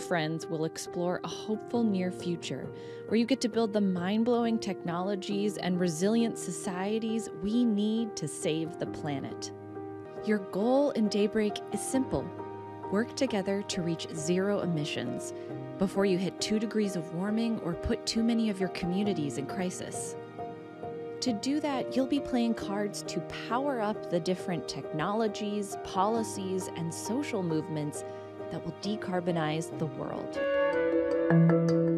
friends will explore a hopeful near future where you get to build the mind-blowing technologies and resilient societies we need to save the planet. Your goal in Daybreak is simple. Work together to reach zero emissions before you hit 2 degrees of warming or put too many of your communities in crisis. To do that, you'll be playing cards to power up the different technologies, policies, and social movements that will decarbonize the world.